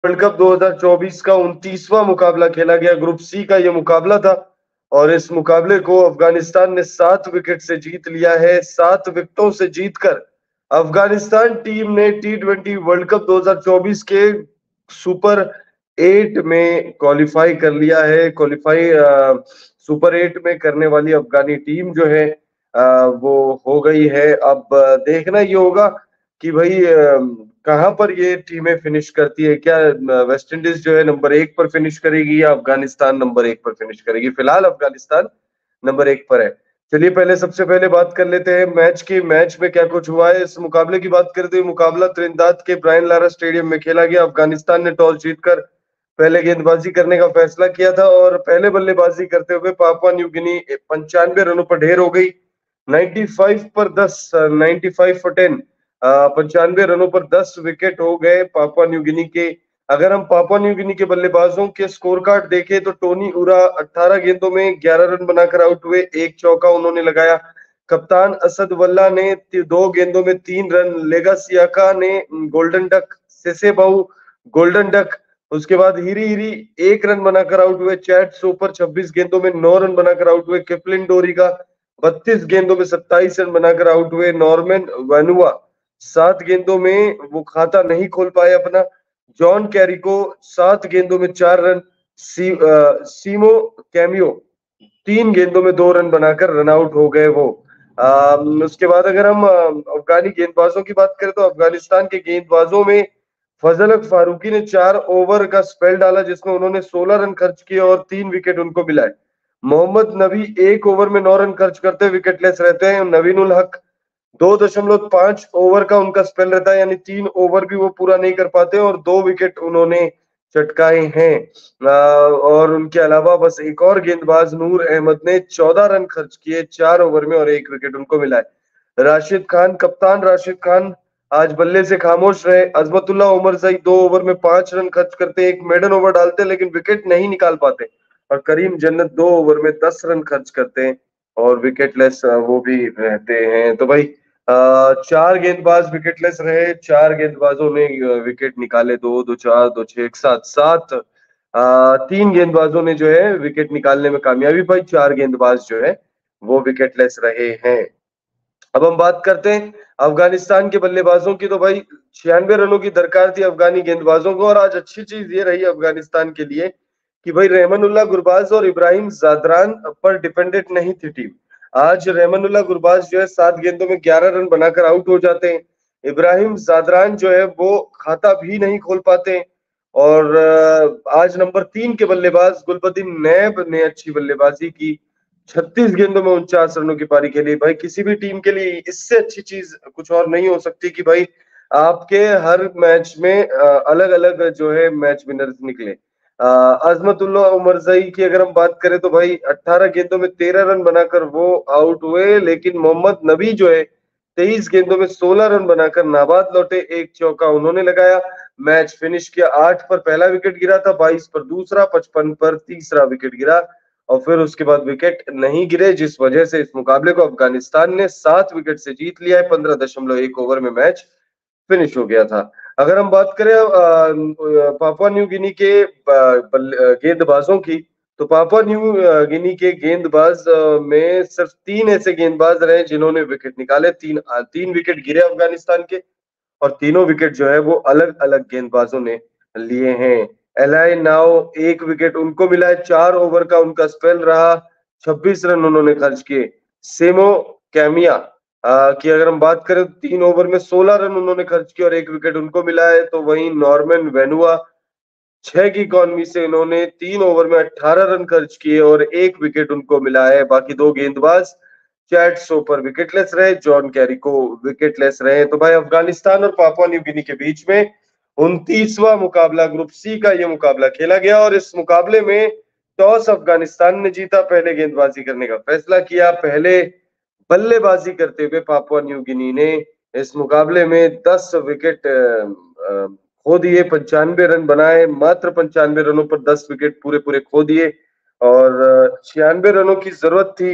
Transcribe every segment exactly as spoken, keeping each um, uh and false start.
World Cup दो हज़ार चौबीस का उनतीसवां मुकाबला खेला गया। ग्रुप सी का यह मुकाबला था और इस मुकाबले को अफगानिस्तान ने सात विकेट से जीत लिया है। सात विकेटों से जीतकर अफगानिस्तान टीम ने टी ट्वेंटी वर्ल्ड कप दो हज़ार चौबीस के सुपर एट में क्वालिफाई कर लिया है। क्वालिफाई सुपर एट में करने वाली अफगानी टीम जो है आ, वो हो गई है। अब देखना ये होगा कि भाई कहां पर ये टीमें फिनिश करती है। क्या वेस्ट इंडीज जो है नंबर एक पर फिनिश करेगी या अफगानिस्तान नंबर एक पर फिनिश करेगी? फिलहाल अफगानिस्तान नंबर एक पर है। चलिए पहले सबसे पहले बात कर लेते हैं मैच की। मैच में क्या कुछ हुआ है। इस मुकाबले की बात करते हुए मुकाबला त्रिनिदाद के ब्रायन लारा स्टेडियम में खेला गया। अफगानिस्तान ने टॉस जीतकर पहले गेंदबाजी करने का फैसला किया था और पहले बल्लेबाजी करते हुए पापुआ न्यू गिनी पंचानवे रनों पर ढेर हो गई। पचानवे पर दस, पचानवे फॉर टेन, पंचानवे रनों पर दस विकेट हो गए पापुआ न्यू गिनी के। अगर हम पापुआ न्यू गिनी के बल्लेबाजों के स्कोर कार्ड देखें तो टोनी उरा अठारह गेंदों में ग्यारह रन बनाकर आउट हुए, एक चौका उन्होंने लगाया। कप्तान असद वल्ला ने दो गेंदों में तीन रन, लेगासियाका ने golden duck, Sese Bau golden duck, उसके बाद हिरी हिरी एक रन बनाकर आउट हुए। चैट सोपर छब्बीस गेंदों में नौ रन बनाकर आउट हुए। किपलिन डोरिगा बत्तीस गेंदों में सत्ताईस रन बनाकर आउट हुए। नॉर्मन वैनुआ सात गेंदों में वो खाता नहीं खोल पाए अपना। जॉन कैरिको सात गेंदों में चार रन। सी, आ, सीमो कैमियो तीन गेंदों में दो रन बनाकर रन आउट हो गए वो। आ, उसके बाद अगर हम अफगानी गेंदबाजों की बात करें तो अफगानिस्तान के गेंदबाजों में फजल हक फारूकी ने चार ओवर का स्पेल डाला जिसमें उन्होंने सोलह रन खर्च किए और तीन विकेट उनको मिलाए। मोहम्मद नबी एक ओवर में नौ रन खर्च करते विकेटलेस रहते हैं। नवीन उल हक दो दशमलव पांच ओवर का उनका स्पेल रहता है, यानी तीन ओवर भी वो पूरा नहीं कर पाते और दो विकेट उन्होंने चटकाए हैं। और उनके अलावा बस एक और गेंदबाज नूर अहमद ने चौदह रन खर्च किए चार ओवर में और एक विकेट उनको मिला है। राशिद खान, कप्तान राशिद खान आज बल्ले से खामोश रहे। अजमतुल्ला उमर जई दो ओवर में पांच रन खर्च करते, एक मेडन ओवर डालते लेकिन विकेट नहीं निकाल पाते। और करीम जन्नत दो ओवर में दस रन खर्च करते हैं और विकेटलेस वो भी रहते हैं। तो भाई चार गेंदबाज विकेटलेस रहे, चार गेंदबाजों ने विकेट निकाले, दो दो चार दो छह एक सात सात तीन गेंदबाजों ने जो है विकेट निकालने में कामयाबी पाई। चार गेंदबाज जो है वो विकेटलेस रहे हैं। अब हम बात करते हैं अफगानिस्तान के बल्लेबाजों की। तो भाई छियानवे रनों की दरकार थी अफगानी गेंदबाजों को और आज अच्छी चीज ये रही अफगानिस्तान के लिए कि भाई रहमानुल्लाह गुरबाज और इब्राहिम जादरान पर डिपेंडेंट नहीं थी टीम। आज रहमानुल्लाह गुरबाज जो है सात गेंदों में ग्यारह रन बनाकर आउट हो जाते हैं। इब्राहिम जादरान जो है वो खाता भी नहीं खोल पाते हैं। और आज नंबर तीन के बल्लेबाज गुलबदीन नैब ने अच्छी बल्लेबाजी की, छत्तीस गेंदों में उनचास रनों की पारी खेली। भाई किसी भी टीम के लिए इससे अच्छी चीज कुछ और नहीं हो सकती कि भाई आपके हर मैच में अलग अलग जो है मैच विनर्स निकले। अजमतुल्ला उमरजई की अगर हम बात करें तो भाई अठारह गेंदों में तेरह रन बनाकर वो आउट हुए, लेकिन मोहम्मद नबी जो है तेईस गेंदों में सोलह रन बनाकर नाबाद लौटे, एक चौका उन्होंने लगाया। मैच फिनिश किया, आठ पर पहला विकेट गिरा था, बाईस पर दूसरा, पचपन पर तीसरा विकेट गिरा और फिर उसके बाद विकेट नहीं गिरे, जिस वजह से इस मुकाबले को अफगानिस्तान ने सात विकेट से जीत लिया है। पंद्रह दशमलव एक ओवर में मैच फिनिश हो गया था। अगर हम बात करें पापुआ न्यू गिनी के गेंदबाजों की तो पापुआ न्यू गिनी के गेंदबाज में सिर्फ तीन ऐसे गेंदबाज रहे जिन्होंने विकेट निकाले। तीन तीन विकेट गिरे अफगानिस्तान के और तीनों विकेट जो है वो अलग अलग गेंदबाजों ने लिए हैं। एलाई नाव एक विकेट उनको मिला है, चार ओवर का उनका स्पेल रहा, छब्बीस रन उन्होंने खर्च किए। सेमो कैमिया की अगर हम बात करें तो तीन ओवर में सोलह रन उन्होंने खर्च किए और एक विकेट उनको मिला है। तो वहीं नॉर्मन वेनुआ छह की इकॉनमी से इन्होंने तीन ओवर में अठारह रन खर्च किए और एक विकेट उनको मिला है। बाकी दो गेंदबाज चैट सोपर विकेटलेस रहे, जॉन कैरिको विकेटलेस रहे। तो भाई अफगानिस्तान और पापुआ न्यू गिनी के बीच में उनतीसवां मुकाबला ग्रुप सी का यह मुकाबला खेला गया और इस मुकाबले में टॉस अफगानिस्तान ने जीता, पहले गेंदबाजी करने का फैसला किया। पहले बल्लेबाजी करते हुए पापुआ न्यू गिनी ने इस मुकाबले में दस विकेट खो दिए, पंचानवे रन बनाए, मात्र पंचानवे रनों पर दस विकेट पूरे पूरे खो दिए और छियानवे रनों की जरूरत थी।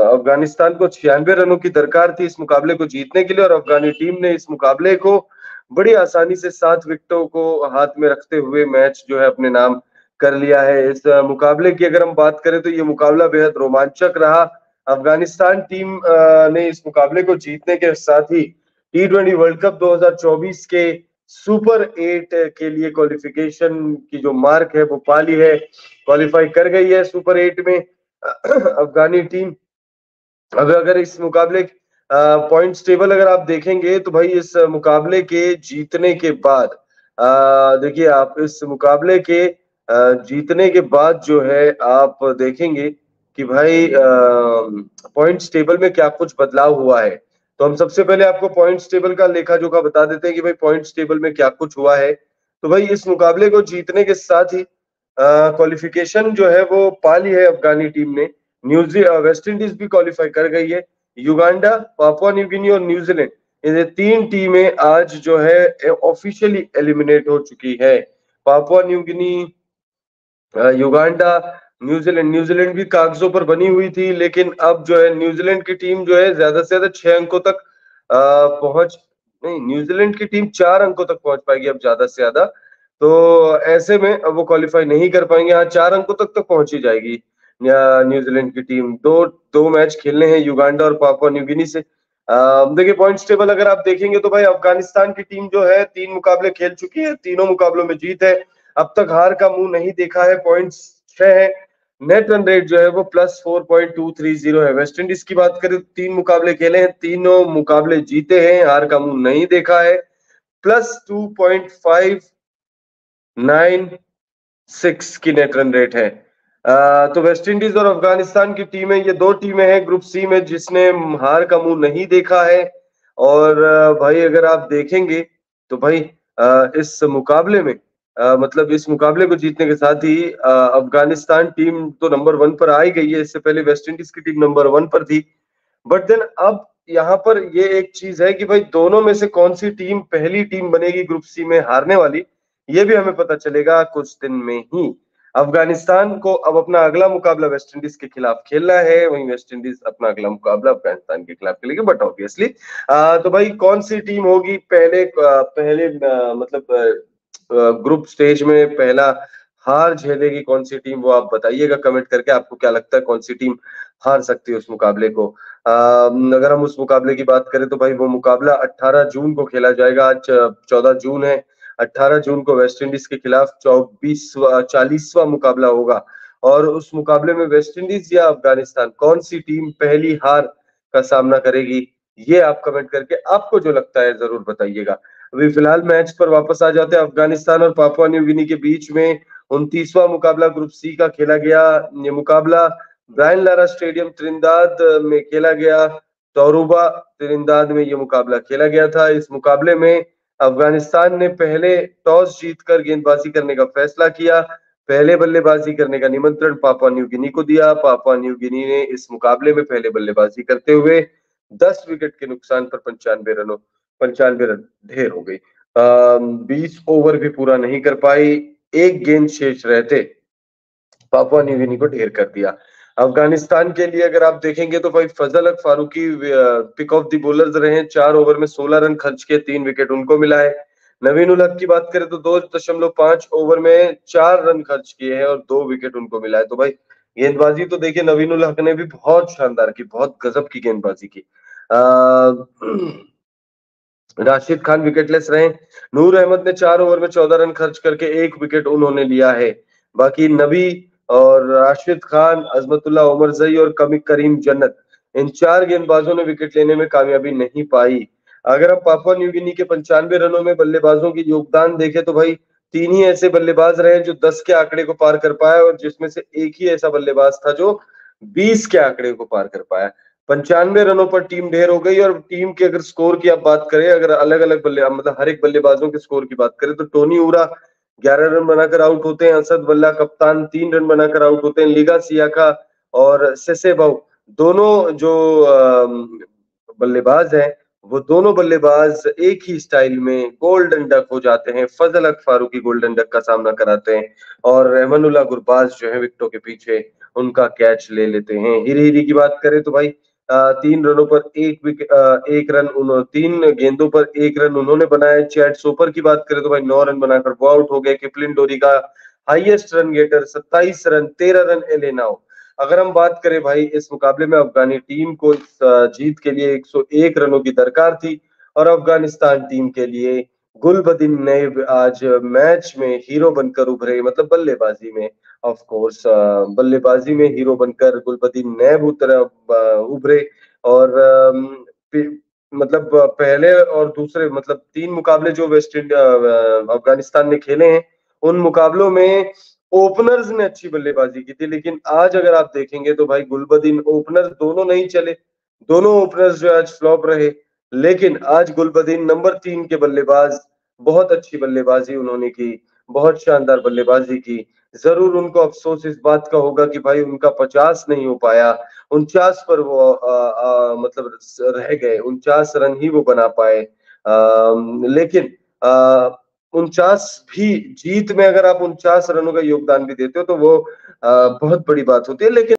अफगानिस्तान को छियानवे रनों की दरकार थी इस मुकाबले को जीतने के लिए और अफगानी टीम ने इस मुकाबले को बड़ी आसानी से सात विकेटों को हाथ में रखते हुए मैच जो है अपने नाम कर लिया है। इस मुकाबले की अगर हम बात करें तो ये मुकाबला बेहद रोमांचक रहा। अफगानिस्तान टीम ने इस मुकाबले को जीतने के साथ ही टी ट्वेंटी वर्ल्ड कप दो हज़ार चौबीस के सुपर एट के लिए क्वालिफिकेशन की जो मार्क है वो पा ली है, क्वालिफाई कर गई है सुपर एट में अफगानी टीम। अब अगर इस मुकाबले पॉइंट्स टेबल अगर आप देखेंगे तो भाई इस मुकाबले के जीतने के बाद देखिए आप इस मुकाबले के जीतने के बाद जो है आप देखेंगे कि भाई पॉइंट्स टेबल में क्या कुछ बदलाव हुआ है। तो हम सबसे पहले आपको पॉइंट्स टेबल का लेखा जोखा बता देते हैं कि भाई पॉइंट्स टेबल में क्या कुछ हुआ है। तो भाई इस मुकाबले को जीतने के साथ ही क्वालिफिकेशन जो है वो पा ली है अफगानी टीम ने। न्यूजीलैंड वेस्ट इंडीज भी क्वालिफाई कर गई है। युगांडा, पापुआ न्यू गिनी और न्यूजीलैंड, ये तीन टीमें आज जो है ऑफिशियली एलिमिनेट हो चुकी है। Papua New Guinea, Uganda, New Zealand New Zealand भी कागजों पर बनी हुई थी, लेकिन अब जो है न्यूजीलैंड की टीम जो है ज्यादा से ज्यादा छह अंकों तक पहुंच नहीं, न्यूजीलैंड की टीम चार अंकों तक पहुंच पाएगी अब ज्यादा से ज्यादा। तो ऐसे में अब वो क्वालिफाई नहीं कर पाएंगे। हाँ, चार अंकों तक तो पहुंच ही जाएगी न्यूजीलैंड की टीम। दो दो मैच खेलने हैं युगांडा और पापुआ न्यू गिनी से। देखिए पॉइंट्स टेबल अगर आप देखेंगे तो भाई अफगानिस्तान की टीम जो है तीन मुकाबले खेल चुकी है, तीनों मुकाबलों में जीत है, अब तक हार का मुंह नहीं देखा है, पॉइंट्स छह है। नेट रन रेट जो है वो plus four point two three zero है। वेस्ट इंडीज की बात करें तो तीन मुकाबले खेले हैं, तीनों मुकाबले जीते हैं, हार का मुंह नहीं देखा है, plus two point five nine six की नेट रन रेट है। आ, तो वेस्ट इंडीज और अफगानिस्तान की टीमें, ये दो टीमें हैं ग्रुप सी में जिसने हार का मुंह नहीं देखा है। और भाई अगर आप देखेंगे तो भाई आ, इस मुकाबले में आ, मतलब इस मुकाबले को जीतने के साथ ही अफगानिस्तान टीम तो नंबर वन पर आ ही गई है। इससे पहले वेस्ट इंडीज की टीम नंबर वन पर थी, बट देन अब यहाँ पर ये एक चीज है कि भाई दोनों में से कौन सी टीम पहली टीम बनेगी ग्रुप सी में हारने वाली, ये भी हमें पता चलेगा कुछ दिन में ही। अफगानिस्तान को अब अपना अगला मुकाबला वेस्ट इंडीज के खिलाफ खेलना है, वहीं वेस्ट इंडीज अपना अगला मुकाबला अफगानिस्तान के खिलाफ खेलेगी। बट ऑब्वियसली तो भाई कौन सी टीम होगी पहले पहले आ, मतलब ग्रुप स्टेज में पहला हार झेलेगी कौन सी टीम, वो आप बताइएगा कमेंट करके। आपको क्या लगता है कौन सी टीम हार सकती है उस मुकाबले को। आ, अगर हम उस मुकाबले की बात करें तो भाई वो मुकाबला अठारह जून को खेला जाएगा। आज चौदह जून है, अठारह जून को वेस्ट इंडीज के खिलाफ चौबीसवा चालीसवा मुकाबला होगा। और उस मुकाबले में वेस्ट इंडीज या अफगानिस्तान कौन सी टीम पहली हार का सामना करेगी, ये आप कमेंट करके आपको जो लगता है जरूर बताइएगा। अभी फिलहाल मैच पर वापस आ जाते हैं। अफगानिस्तान और पापुआ न्यू गिनी के बीच में उनतीसवां मुकाबला ग्रुप सी का खेला गया। ये मुकाबला ब्रायन लारा स्टेडियम त्रिनिदाद में खेला गया। टोरुबा त्रिनिदाद में ये मुकाबला खेला गया था। इस मुकाबले में अफगानिस्तान ने पहले टॉस जीतकर गेंदबाजी करने का फैसला किया। पहले बल्लेबाजी करने का निमंत्रण पापुआ न्यू गिनी को दिया। पापुआ न्यू गिनी ने इस मुकाबले में पहले बल्लेबाजी करते हुए दस विकेट के नुकसान पर पंचानवे रनों पंचानवे रन ढेर हो गई। बीस ओवर भी पूरा नहीं कर पाई, एक गेंद शेष रहते पापुआ न्यू गिनी को ढेर कर दिया। अफगानिस्तान के लिए अगर आप देखेंगे तो भाई Fazal Haq Farooqi pick of the bowlers रहे। चार ओवर में सोलह रन खर्च किए, तीन विकेट उनको मिला है। नवीन उल हक की बात करें तो दो दशमलव पांच ओवर में चार रन खर्च किए हैं और दो विकेट उनको मिला है। तो भाई गेंदबाजी तो देखिए नवीन उल हक ने भी बहुत शानदार की, बहुत गजब की गेंदबाजी की। राशिद खान विकेटलेस रहे। नूर अहमद ने चार ओवर में चौदह रन खर्च करके एक विकेट उन्होंने लिया है। बाकी नबी और राशिद खान, अजमतुल्लाह उमरजई और करीम जन्नत, इन चार गेंदबाजों ने विकेट लेने में कामयाबी नहीं पाई। अगर हम पापुआ न्यू गिनी के पंचानवे रनों में बल्लेबाजों की योगदान देखें तो भाई तीन ही ऐसे बल्लेबाज रहे जो दस के आंकड़े को पार कर पाए, और जिसमें से एक ही ऐसा बल्लेबाज था जो बीस के आंकड़े को पार कर पाया। पंचानवे रनों पर टीम ढेर हो गई। और टीम के अगर स्कोर की आप बात करें, अगर अलग अलग बल्ले मतलब हर एक बल्लेबाजों के स्कोर की बात करें तो टोनी उरा ग्यारह रन बनाकर आउट होते हैं। असद वल्ला कप्तान तीन रन बनाकर आउट होते हैं। लिगा सियाका और सेसेबाउ दोनों जो बल्लेबाज हैं वो दोनों बल्लेबाज एक ही स्टाइल में गोल्डन डक हो जाते हैं। फजल हक फारूकी गोल्डन डक का सामना कराते हैं और रहमानुल्लाह गुरबाज जो है विकेटों के पीछे उनका कैच ले लेते हैं। हिरी हिरी की बात करें तो भाई अ, तीन रनों पर एक विक अ, एक रन उन्हों तीन गेंदों पर एक रन उन्होंने बनाए। चैट सोपर की बात करें तो भाई नौ रन बनाकर वो आउट हो गए। किपलिन डोरी का हाईएस्ट रन गेटर सत्ताईस रन, तेरह रन एले नाउ। अगर हम बात करें भाई इस मुकाबले में अफगानी टीम को इस जीत के लिए एक सौ एक रनों की दरकार थी और अफगानिस्तान टीम के लिए गुलबदीन नैब आज मैच में हीरो बनकर उभरे, मतलब बल्लेबाजी में ऑफ कोर्स बल्लेबाजी में हीरो बनकर गुलबदीन नैब उतर उभरे और मतलब पहले और दूसरे मतलब तीन मुकाबले जो वेस्ट इंडिया अफगानिस्तान ने खेले हैं उन मुकाबलों में ओपनर्स ने अच्छी बल्लेबाजी की थी, लेकिन आज अगर आप देखेंगे तो भाई गुलबदीन ओपनर्स दोनों नहीं चले, दोनों ओपनर्स जो आज फ्लॉप रहे। लेकिन आज गुलबदीन नंबर तीन के बल्लेबाज बहुत अच्छी बल्लेबाजी उन्होंने की, बहुत शानदार बल्लेबाजी की। जरूर उनको अफसोस इस बात का होगा कि भाई उनका पचास नहीं हो पाया, उनचास पर वो आ, आ, मतलब रह गए, उनचास रन ही वो बना पाए। लेकिन उनचास भी जीत में अगर आप उनचास रनों का योगदान भी देते हो तो वो आ, बहुत बड़ी बात होती है। लेकिन